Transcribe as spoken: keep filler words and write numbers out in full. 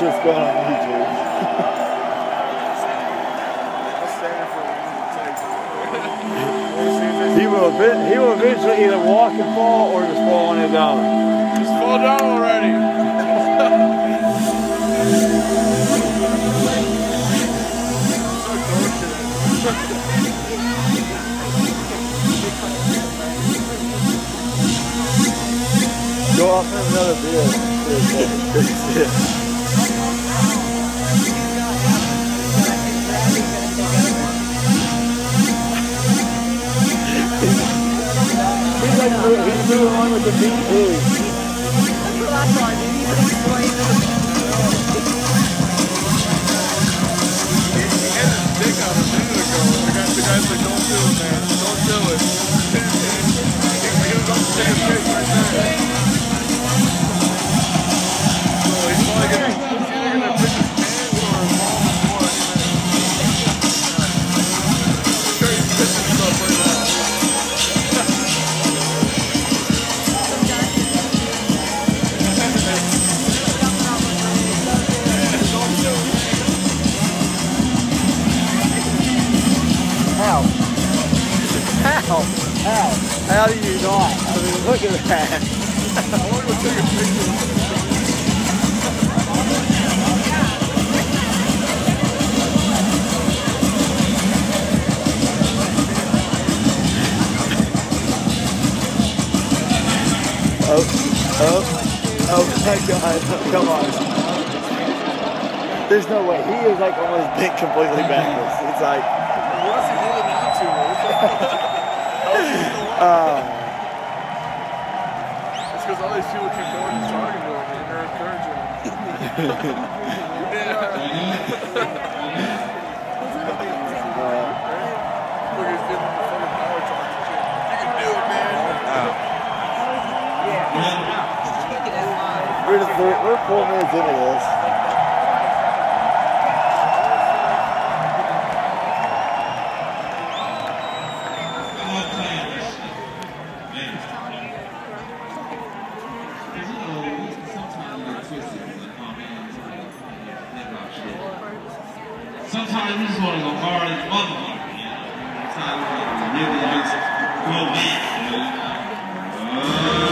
shit's going on YouTube. he will he will eventually either walk and fall or just fall on his own. Just fall down already. Go off in another beer. He's like, he's moving on with the beat too. That's the last one. You need to explain it. He had his dick out a minute ago. The guy, the guy's like, don't do it, man. Don't do it. He was about to take a pic right there. So he's probably gonna, he's either gonna pick his pants or his mom or what. I'm sure he's pissing himself right now. How? How? How? How do you not? I mean, look at that. I want to go take a picture. Oh, oh, oh my God, come on. There's no way. He is like almost bent completely backwards. It's like... What is he holding on to? uh, It's because all these people keep going and talking to him and they're encouraging him. Yeah. Look, he's giving him the fucking power talk and shit. You can do it, man. we're, just, we're, we're four minutes into this. Sometimes you just want to go hard as motherfucker. Sometimes you want to really just go back. You know? uh,